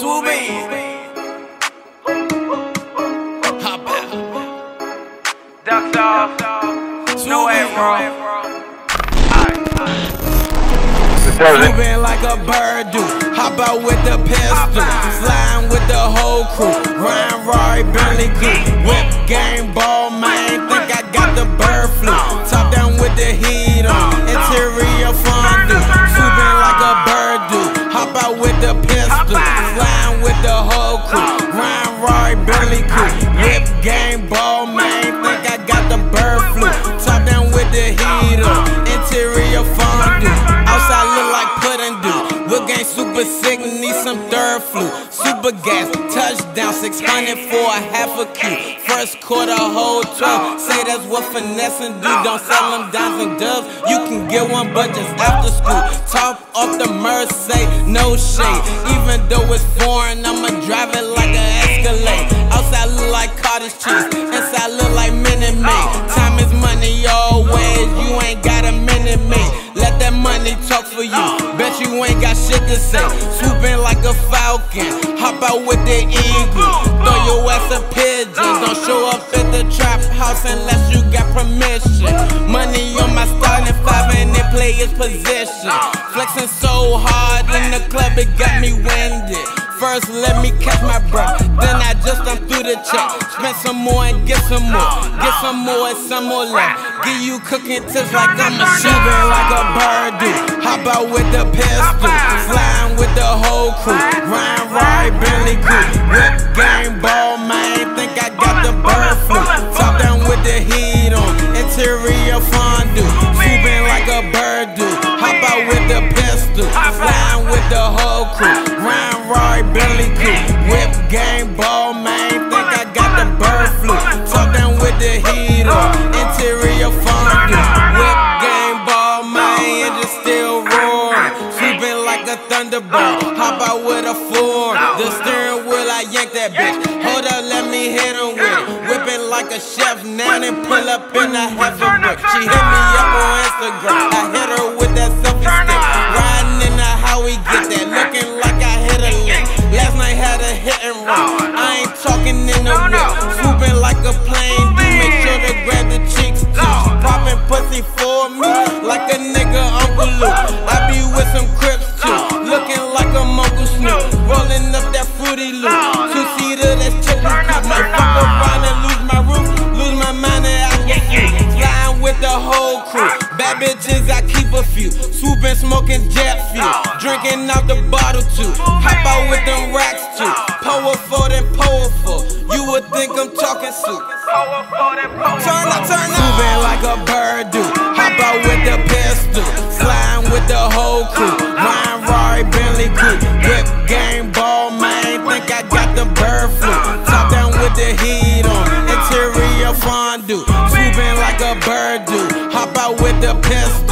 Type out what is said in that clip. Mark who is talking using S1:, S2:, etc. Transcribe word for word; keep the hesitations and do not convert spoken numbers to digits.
S1: Swoop in. Hop out.
S2: Ducks off. No way, bro.
S1: Moving like a bird do. Hop out with the pistol. Sliding with the whole crew. Ryan, Rory, Bentley, Goop. Whip, game, ball, man. Think I got the bird flu. Top down with the heat on. Interior fondue. Swooping like a bird do. Hop out with the pistol. Sliding with the whole crew. Ryan, Rory, Bentley, Goop. Whip, game, ball, man. Think I got the bird flu. Top down with the heat on. Interior fondue. Outside look like pudding do. Will game super sick, need some third flu. Super gas, touchdown, six hundred for a half a Q. First quarter, whole twelve. Say that's what finessing do. Don't sell them dimes and doves. You can get one, but just after school. Top off the Mercedes, no shade. Even though it's foreign, I'ma drive it like an Escalade. Outside look like cottage cheese, inside look like Minute Maid. Time is money always, you ain't got a minute made. Let that money talk for you. Bet you ain't got shit to say. Swooping like a falcon. Hop out with the eagle. Throw your ass a pigeon. Don't show up at the trap house unless you got permission. Money on my starting five and it play its position. Flexing so hard in the club it got me winded. First let me catch my breath, then I just I'm through the check. Spend some more and get some more. Get some more and some more left. Give you cooking tips like I'm a shooter like a bird do. Hop out with the pistol. Flying with the whole crew. Ryan, Rory, Bentley, Goop. Whip, game, ball, man. Think I got the bird flu. Top down with the heat on. Interior fondue. Swooping like a bird do. Hop out with the pistol. Flying with the whole crew. Ryan, Rory, Bentley, Goop. Whip, game, ball, man. Think I got the bird flu. Top down with the heat on. Interior fondue. Whip, game, ball, man. Engine still roaring. Swooping like a thunderbolt. Hop out with a four. The steering wheel, I yank that bitch. Hold up, let me hit him with it. Whipping like a chef now and pull up in a half a brick. She hit me up on Instagram. I hit her with that selfie stick. Riding in the how we get that. Looking like I hit a lick. Last night had a hit and run. I ain't talking in the whip. Swooping like a plane. Do make sure to grab the cheeks too. She popping pussy for me like a nigga Uncle Luke. I be with some Crips too. Looking like a Uncle Snoop. Rolling up that fruity loop. Two-seater that's chicken coop. Might fuck around and lose my roof. Lose my mind and I get you. Flying with the whole crew. Bad bitches, I keep a few. Swooping, smoking jet fuel. Drinking out the bottle too. Hop out with them racks too. Powerful than powerful. You would think I'm talking soup. Turn up, turn up. Moving like a bird do. Hop out with the pistol. Sliding with the whole crew. Ryan, Rory, Bentley, Goop. Whip, game, ball, man. Think I got the bird flu. Top down with the heat on. Interior fondue. Swooping like a bird do. Hop out with the pistol.